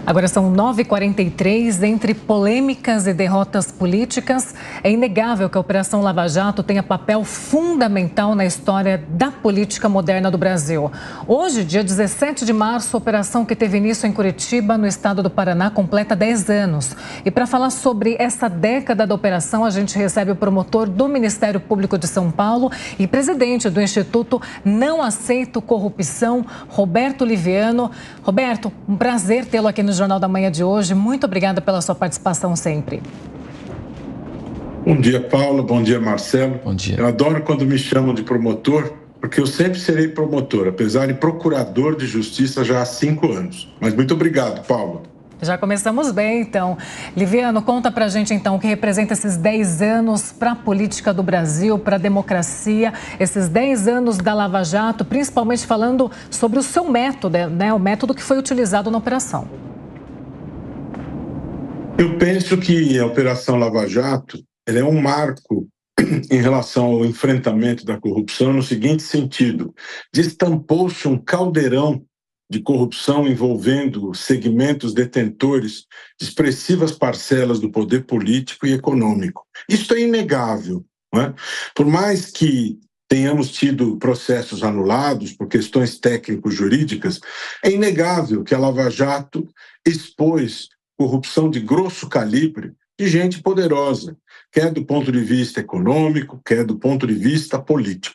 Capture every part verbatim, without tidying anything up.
Agora são nove e quarenta e três. Entre polêmicas e derrotas políticas, é inegável que a Operação Lava Jato tenha papel fundamental na história da política moderna do Brasil. Hoje, dia dezessete de março, a operação que teve início em Curitiba, no estado do Paraná, completa dez anos. E para falar sobre essa década da operação, a gente recebe o promotor do Ministério Público de São Paulo e presidente do Instituto Não Aceito Corrupção, Roberto Liviano. Roberto, um prazer tê-lo aqui no Jornal da Manhã de hoje. Muito obrigada pela sua participação sempre. Bom dia, Paulo. Bom dia, Marcelo. Bom dia. Eu adoro quando me chamam de promotor, porque eu sempre serei promotor, apesar de procurador de justiça já há cinco anos. Mas muito obrigado, Paulo. Já começamos bem, então. Liviano, conta pra gente, então, o que representa esses dez anos para a política do Brasil, para a democracia, esses dez anos da Lava Jato, principalmente falando sobre o seu método, né? O método que foi utilizado na operação. Eu penso que a Operação Lava Jato ela é um marco em relação ao enfrentamento da corrupção no seguinte sentido: destampou-se um caldeirão de corrupção envolvendo segmentos detentores de expressivas parcelas do poder político e econômico. Isso é inegável, não é? Por mais que tenhamos tido processos anulados por questões técnico-jurídicas, é inegável que a Lava Jato expôs corrupção de grosso calibre de gente poderosa, quer do ponto de vista econômico, quer do ponto de vista político.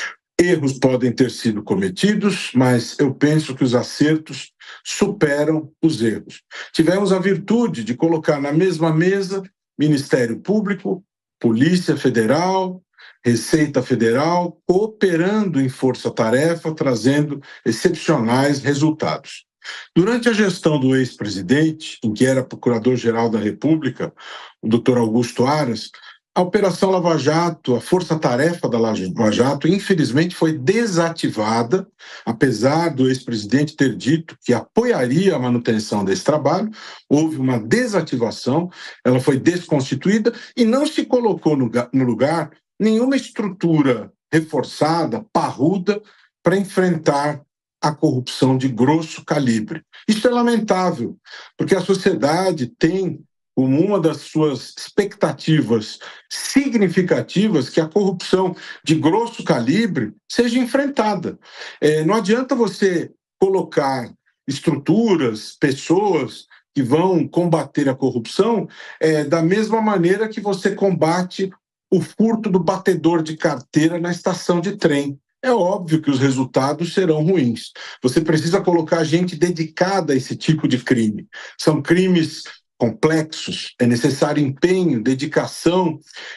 Erros podem ter sido cometidos, mas eu penso que os acertos superam os erros. Tivemos a virtude de colocar na mesma mesa Ministério Público, Polícia Federal, Receita Federal, cooperando em força-tarefa, trazendo excepcionais resultados. Durante a gestão do ex-presidente, em que era procurador-geral da República, o doutor Augusto Aras, a Operação Lava Jato, a força-tarefa da Lava Jato, infelizmente foi desativada, apesar do ex-presidente ter dito que apoiaria a manutenção desse trabalho. Houve uma desativação, ela foi desconstituída e não se colocou no lugar nenhuma estrutura reforçada, parruda, para enfrentar a corrupção de grosso calibre. Isso é lamentável, porque a sociedade tem como uma das suas expectativas significativas que a corrupção de grosso calibre seja enfrentada. É, não adianta você colocar estruturas, pessoas que vão combater a corrupção é, da mesma maneira que você combate o furto do batedor de carteira na estação de trem. É óbvio que os resultados serão ruins. Você precisa colocar gente dedicada a esse tipo de crime. São crimes complexos, é necessário empenho, dedicação,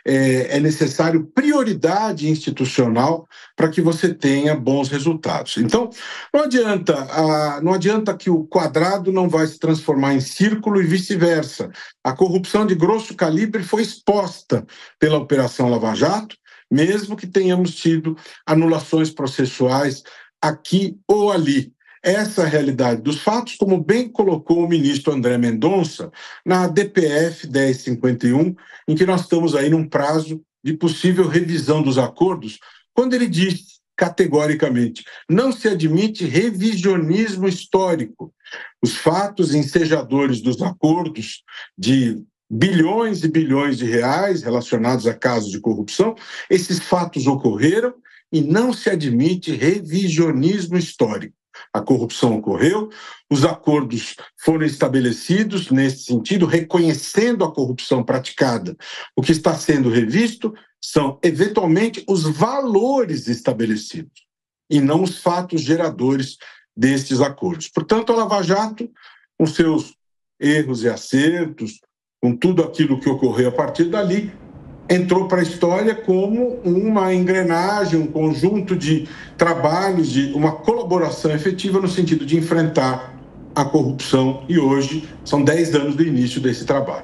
é, é necessário prioridade institucional para que você tenha bons resultados. Então, não adianta, a, não adianta que o quadrado não vai se transformar em círculo e vice-versa. A corrupção de grosso calibre foi exposta pela Operação Lava Jato, mesmo que tenhamos tido anulações processuais aqui ou ali. Essa é a realidade dos fatos, como bem colocou o ministro André Mendonça na D P F dez cinquenta e um, em que nós estamos aí num prazo de possível revisão dos acordos, quando ele diz categoricamente: não se admite revisionismo histórico. Os fatos ensejadores dos acordos de bilhões e bilhões de reais relacionados a casos de corrupção, esses fatos ocorreram e não se admite revisionismo histórico. A corrupção ocorreu, os acordos foram estabelecidos nesse sentido, reconhecendo a corrupção praticada. O que está sendo revisto são, eventualmente, os valores estabelecidos e não os fatos geradores destes acordos. Portanto, a Lava Jato, com seus erros e acertos, com tudo aquilo que ocorreu a partir dali, entrou para a história como uma engrenagem, um conjunto de trabalhos, de uma colaboração efetiva no sentido de enfrentar a corrupção, e hoje são dez anos do início desse trabalho.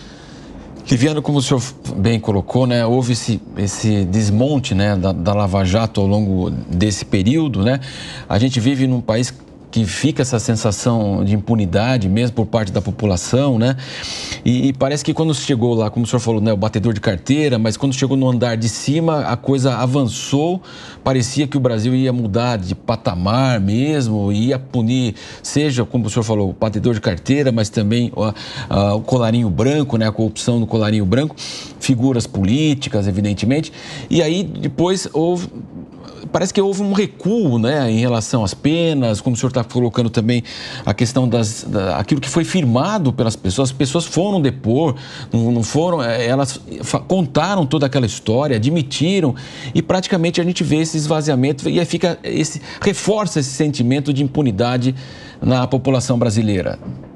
Liviano, como o senhor bem colocou, né, houve esse, esse desmonte, né, da, da Lava Jato ao longo desse período, né? A gente vive num país que fica essa sensação de impunidade mesmo por parte da população, né? E, e parece que quando chegou lá, como o senhor falou, né, o batedor de carteira, mas quando chegou no andar de cima, a coisa avançou, parecia que o Brasil ia mudar de patamar mesmo, ia punir, seja, como o senhor falou, o batedor de carteira, mas também o, a, o colarinho branco, né, a corrupção no colarinho branco, figuras políticas, evidentemente, e aí depois houve... Parece que houve um recuo, né, em relação às penas, como o senhor está colocando também a questão das, da, aquilo que foi firmado pelas pessoas. As pessoas foram depor, não, não foram, elas contaram toda aquela história, admitiram, e praticamente a gente vê esse esvaziamento e aí fica esse, reforça esse sentimento de impunidade na população brasileira.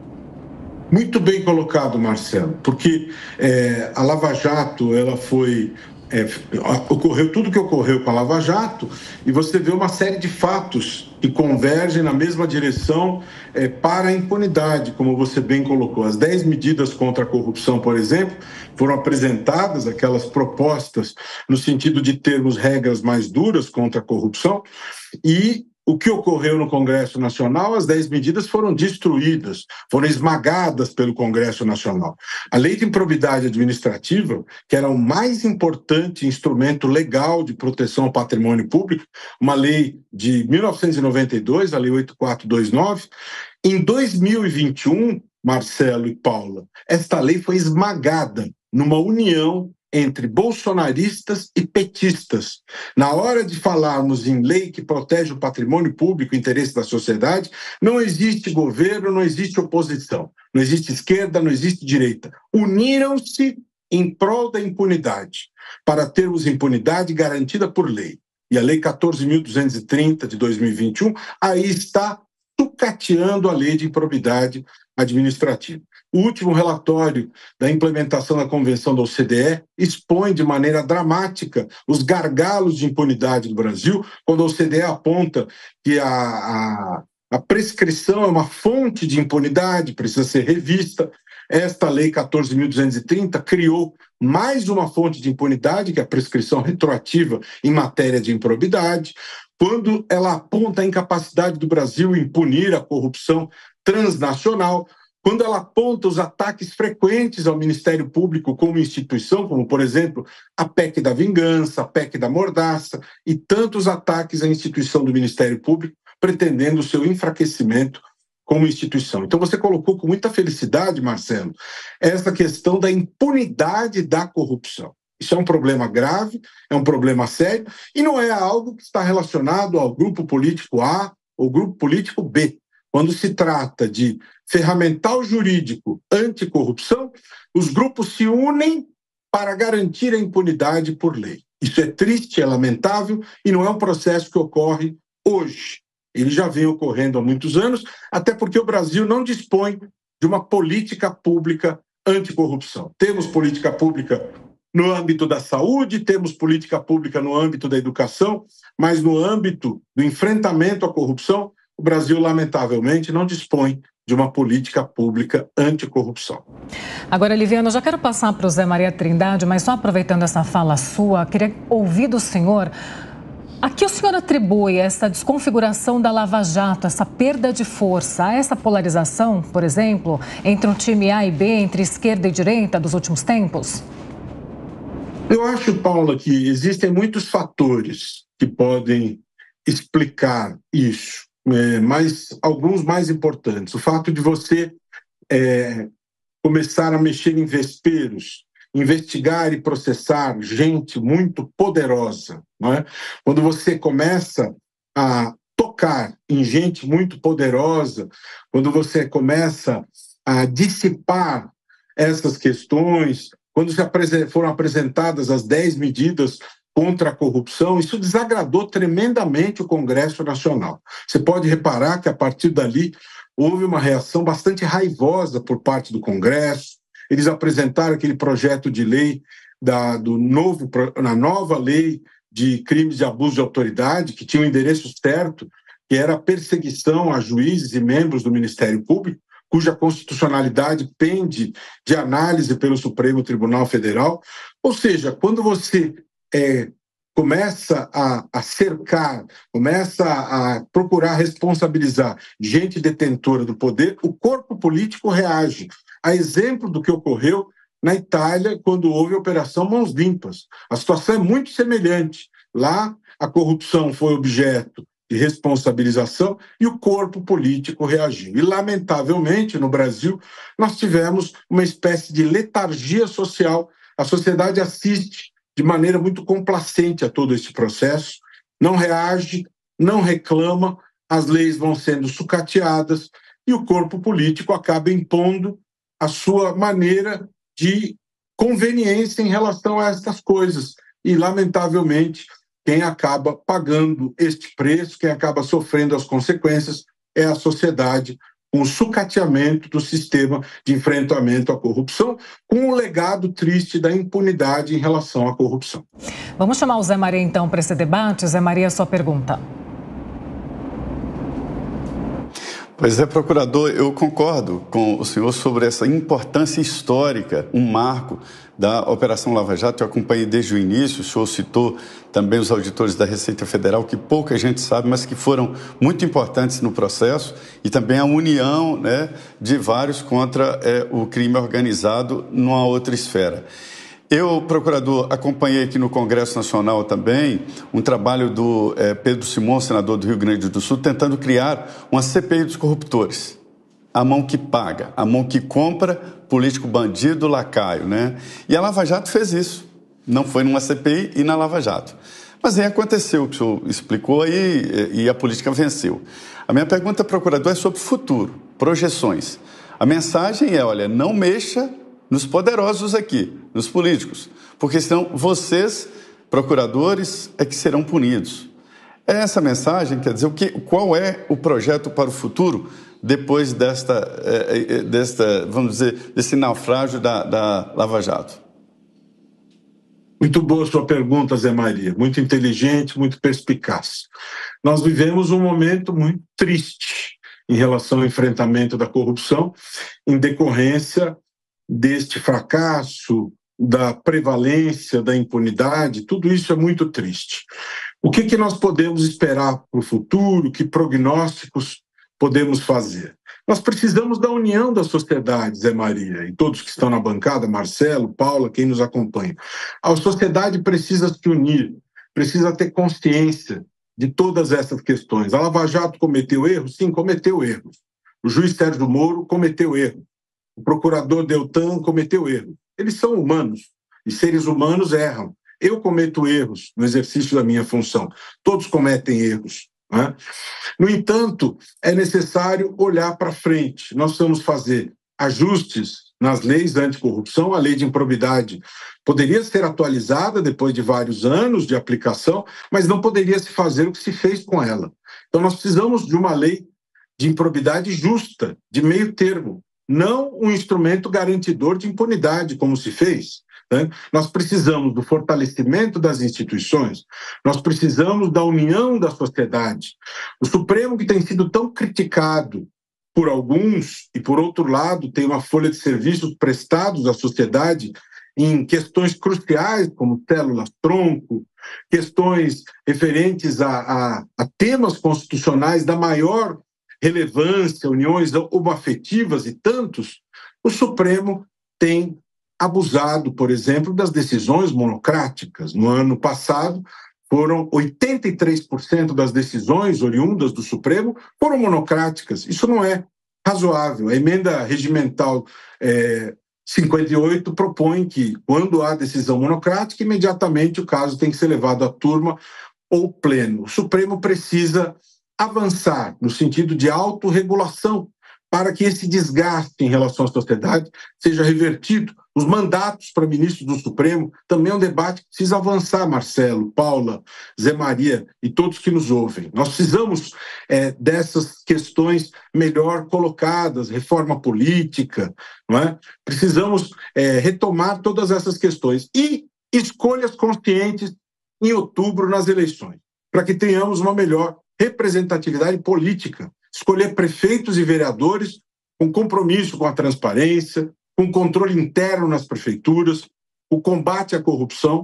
Muito bem colocado, Marcelo, porque é, a Lava Jato, ela foi... É, ocorreu tudo que ocorreu com a Lava Jato e você vê uma série de fatos que convergem na mesma direção é, para a impunidade, como você bem colocou. As dez medidas contra a corrupção, por exemplo, foram apresentadas, aquelas propostas no sentido de termos regras mais duras contra a corrupção, e o que ocorreu no Congresso Nacional, as dez medidas foram destruídas, foram esmagadas pelo Congresso Nacional. A Lei de Improbidade Administrativa, que era o mais importante instrumento legal de proteção ao patrimônio público, uma lei de mil novecentos e noventa e dois, a Lei oito mil quatrocentos e vinte e nove, em dois mil e vinte e um, Marcelo e Paula, esta lei foi esmagada numa união entre bolsonaristas e petistas. Na hora de falarmos em lei que protege o patrimônio público e o interesse da sociedade, não existe governo, não existe oposição, não existe esquerda, não existe direita. Uniram-se em prol da impunidade, para termos impunidade garantida por lei. E a Lei quatorze mil duzentos e trinta de dois mil e vinte e um aí está sucateando a Lei de Improbidade Administrativa. O último relatório da implementação da Convenção da O C D E expõe de maneira dramática os gargalos de impunidade do Brasil, quando a O C D E aponta que a, a, a prescrição é uma fonte de impunidade, precisa ser revista. Esta Lei quatorze mil duzentos e trinta criou mais uma fonte de impunidade, que é a prescrição retroativa em matéria de improbidade, quando ela aponta a incapacidade do Brasil em punir a corrupção transnacional, quando ela aponta os ataques frequentes ao Ministério Público como instituição, como, por exemplo, a P E C da vingança, a P E C da mordaça e tantos ataques à instituição do Ministério Público, pretendendo o seu enfraquecimento como instituição. Então, você colocou com muita felicidade, Marcelo, essa questão da impunidade da corrupção. Isso é um problema grave, é um problema sério, e não é algo que está relacionado ao grupo político A ou grupo político B. Quando se trata de ferramental jurídico anticorrupção, os grupos se unem para garantir a impunidade por lei. Isso é triste, é lamentável e não é um processo que ocorre hoje. Ele já vem ocorrendo há muitos anos, até porque o Brasil não dispõe de uma política pública anticorrupção. Temos política pública no âmbito da saúde, temos política pública no âmbito da educação, mas no âmbito do enfrentamento à corrupção, o Brasil, lamentavelmente, não dispõe de uma política pública anticorrupção. Agora, Liviano, eu já quero passar para o Zé Maria Trindade, mas só aproveitando essa fala sua, queria ouvir do senhor a que o senhor atribui essa desconfiguração da Lava Jato, essa perda de força, essa polarização, por exemplo, entre um time A e B, entre esquerda e direita dos últimos tempos? Eu acho, Paula, que existem muitos fatores que podem explicar isso. É, mas alguns mais importantes. O fato de você é, começar a mexer em vesperos, investigar e processar gente muito poderosa, não é? Quando você começa a tocar em gente muito poderosa, quando você começa a dissipar essas questões, quando se apres- foram apresentadas as dez medidas contra a corrupção, isso desagradou tremendamente o Congresso Nacional. Você pode reparar que, a partir dali, houve uma reação bastante raivosa por parte do Congresso. Eles apresentaram aquele projeto de lei, da, do novo, na nova lei de crimes de abuso de autoridade, que tinha o endereço certo, que era a perseguição a juízes e membros do Ministério Público, cuja constitucionalidade pende de análise pelo Supremo Tribunal Federal. Ou seja, quando você É, começa a, a cercar, começa a, a procurar responsabilizar gente detentora do poder, o corpo político reage. A exemplo do que ocorreu na Itália, quando houve a Operação Mãos Limpas. A situação é muito semelhante. Lá, a corrupção foi objeto de responsabilização e o corpo político reagiu. E, lamentavelmente, no Brasil, nós tivemos uma espécie de letargia social. A sociedade assiste de maneira muito complacente a todo esse processo, não reage, não reclama, as leis vão sendo sucateadas e o corpo político acaba impondo a sua maneira de conveniência em relação a essas coisas. E, lamentavelmente, quem acaba pagando este preço, quem acaba sofrendo as consequências, é a sociedade, com o sucateamento do sistema de enfrentamento à corrupção, com o legado triste da impunidade em relação à corrupção. Vamos chamar o Zé Maria, então, para esse debate. Zé Maria, sua pergunta. Pois é, procurador, eu concordo com o senhor sobre essa importância histórica, um marco da Operação Lava Jato. Eu acompanhei desde o início, o senhor citou também os auditores da Receita Federal, que pouca gente sabe, mas que foram muito importantes no processo, e também a união, né, de vários contra é, o crime organizado numa outra esfera. Eu, procurador, acompanhei aqui no Congresso Nacional também um trabalho do é, Pedro Simon, senador do Rio Grande do Sul, tentando criar uma C P I dos corruptores. A mão que paga, a mão que compra, político bandido, lacaio, né? E a Lava Jato fez isso. Não foi numa C P I e na Lava Jato. Mas aí aconteceu o que o senhor explicou aí e a política venceu. A minha pergunta, procurador, é sobre o futuro, projeções. A mensagem é, olha, não mexa nos poderosos aqui, nos políticos, porque senão vocês, procuradores, é que serão punidos. É essa mensagem, quer dizer, o que, qual é o projeto para o futuro depois desta, é, desta vamos dizer, desse naufrágio da, da Lava Jato? Muito boa sua pergunta, Zé Maria, muito inteligente, muito perspicaz. Nós vivemos um momento muito triste em relação ao enfrentamento da corrupção, em decorrência deste fracasso, da prevalência, da impunidade. Tudo isso é muito triste. O que, que nós podemos esperar para o futuro? Que prognósticos podemos fazer? Nós precisamos da união da sociedade, Zé Maria, e todos que estão na bancada, Marcelo, Paula, quem nos acompanha. A sociedade precisa se unir, precisa ter consciência de todas essas questões. A Lava Jato cometeu erros? Sim, cometeu erros. O juiz Sérgio Moro cometeu erros. O procurador Deltan cometeu erros. Eles são humanos, e seres humanos erram. Eu cometo erros no exercício da minha função. Todos cometem erros, né? No entanto, é necessário olhar para frente. Nós vamos fazer ajustes nas leis anticorrupção. A lei de improbidade poderia ser atualizada depois de vários anos de aplicação, mas não poderia se fazer o que se fez com ela. Então, nós precisamos de uma lei de improbidade justa, de meio termo, não um instrumento garantidor de impunidade, como se fez. Né? Nós precisamos do fortalecimento das instituições, nós precisamos da união da sociedade. O Supremo, que tem sido tão criticado por alguns, e por outro lado tem uma folha de serviços prestados à sociedade em questões cruciais, como células-tronco, questões referentes a, a, a temas constitucionais da maior relevância, uniões homoafetivas e tantos, o Supremo tem abusado, por exemplo, das decisões monocráticas. No ano passado, foram oitenta e três por cento das decisões oriundas do Supremo foram monocráticas. Isso não é razoável. A emenda regimental é, cinquenta e oito propõe que, quando há decisão monocrática, imediatamente o caso tem que ser levado à turma ou pleno. O Supremo precisa avançar no sentido de autorregulação para que esse desgaste em relação à sociedade seja revertido. Os mandatos para ministros do Supremo também é um debate que precisa avançar, Marcelo, Paula, Zé Maria e todos que nos ouvem. Nós precisamos é, dessas questões melhor colocadas, reforma política, não é? Precisamos é, retomar todas essas questões e escolhas conscientes em outubro nas eleições, para que tenhamos uma melhor representatividade política, escolher prefeitos e vereadores com compromisso com a transparência, com controle interno nas prefeituras, o combate à corrupção,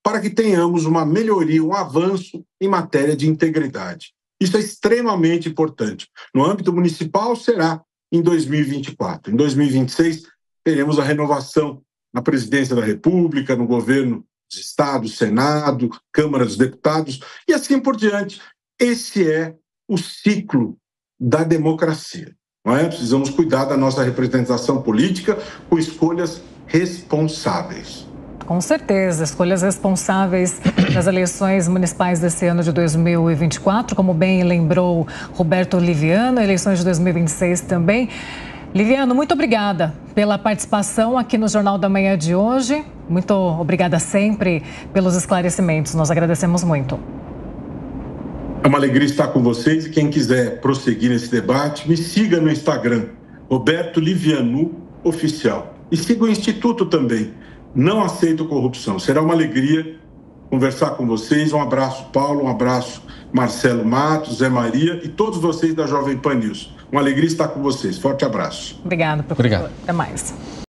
para que tenhamos uma melhoria, um avanço em matéria de integridade. Isso é extremamente importante. No âmbito municipal, será em dois mil e vinte e quatro. Em dois mil e vinte e seis, teremos a renovação na presidência da República, no governo dos estados, Senado, Câmara dos Deputados e assim por diante. Esse é o ciclo da democracia. Não é? Precisamos cuidar da nossa representação política com escolhas responsáveis. Com certeza, escolhas responsáveis nas eleições municipais desse ano de dois mil e vinte e quatro, como bem lembrou Roberto Liviano, eleições de dois mil e vinte e seis também. Liviano, muito obrigada pela participação aqui no Jornal da Manhã de hoje. Muito obrigada sempre pelos esclarecimentos, nós agradecemos muito. É uma alegria estar com vocês e quem quiser prosseguir nesse debate, me siga no Instagram, Roberto Liviano Oficial. E siga o Instituto também. Não aceito corrupção. Será uma alegria conversar com vocês. Um abraço, Paulo. Um abraço, Marcelo Matos, Zé Maria e todos vocês da Jovem Pan News. Uma alegria estar com vocês. Forte abraço. Obrigado, professor. Obrigado. Até mais.